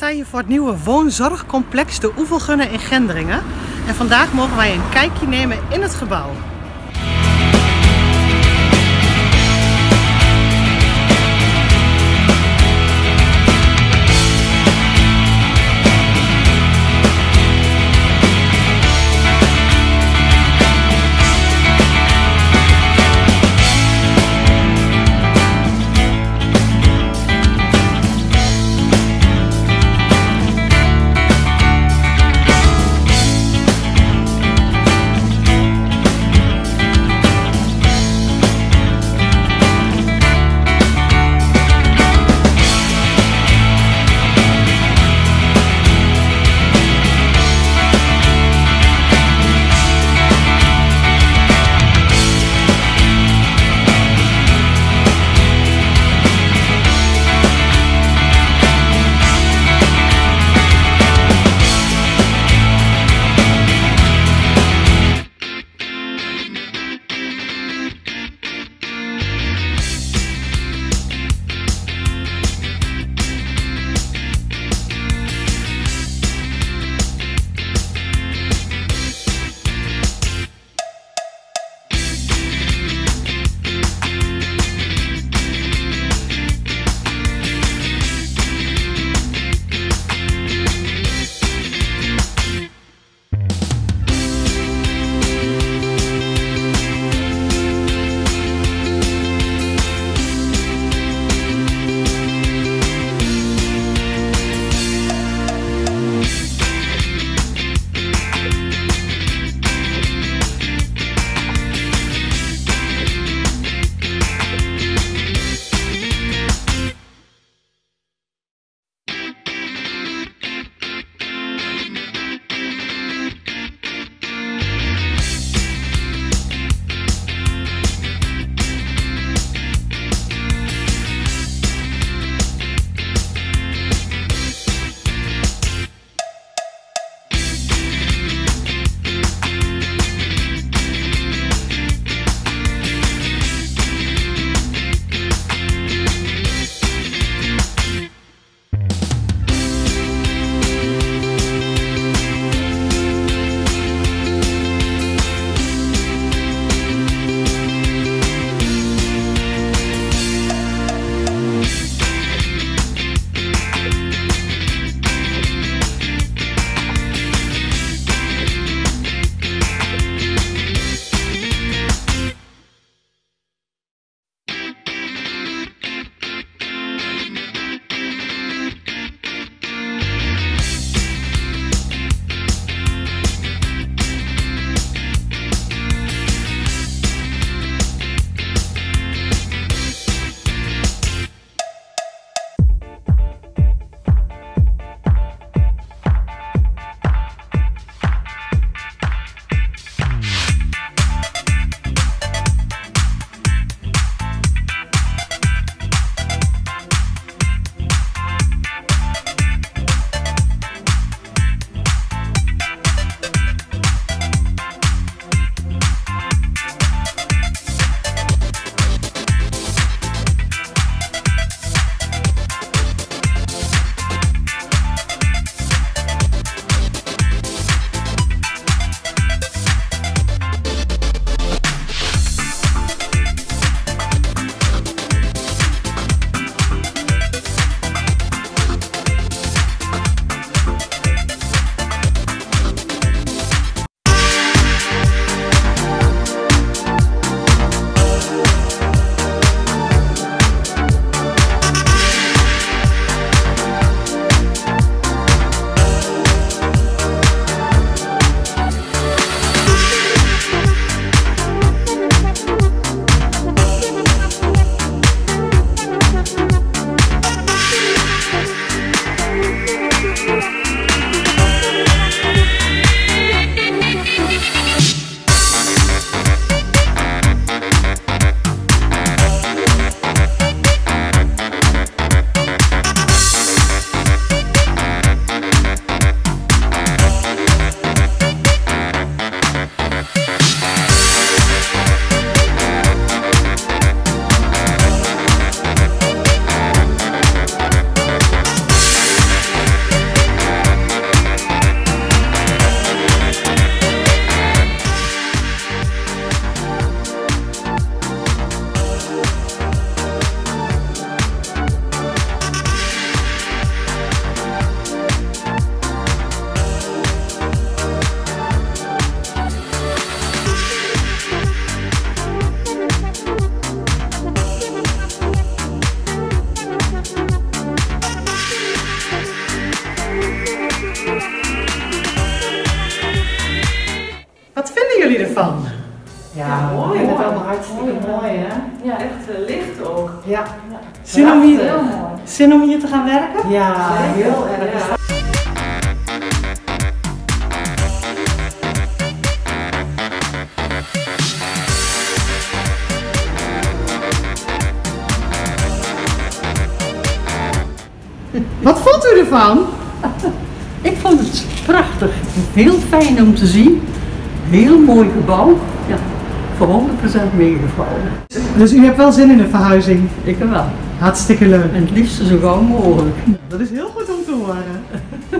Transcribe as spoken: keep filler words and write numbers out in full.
sta hier voor het nieuwe woonzorgcomplex De Oevelgunne in Gendringen. En vandaag mogen wij een kijkje nemen in het gebouw. Ja, ja mooi. Ik vind het mooi. allemaal hartstikke mooi, mooi hè? Ja, echt uh, licht ook. Ja. Ja. Zin, om hier, Heel mooi. zin om hier te gaan werken? Ja, heel erg. Ja. Wat vond u ervan? Ik vond het prachtig, heel fijn om te zien, heel mooi gebouw, ja, voor honderd procent meegevallen. Dus u hebt wel zin in een verhuizing? Ik wel. Hartstikke leuk. En het liefst zo gauw mogelijk. Dat is heel goed om te horen.